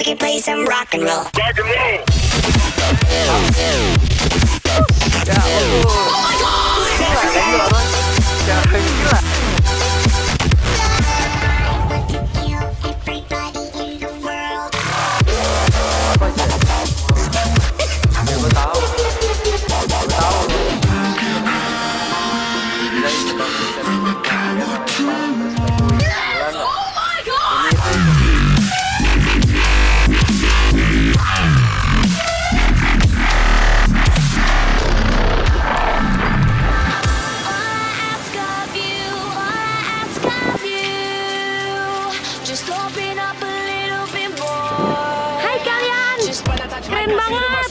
we can play some rock and roll. Rock and roll. Ya, oh my god. Ya, gila. Hai kalian, keren banget.